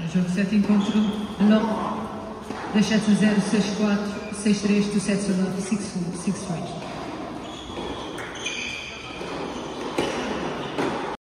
Jogo 7, encontro 9, 2-7-0, 6-4, 6-3, 2 sets of love, 6-4, 6 straight.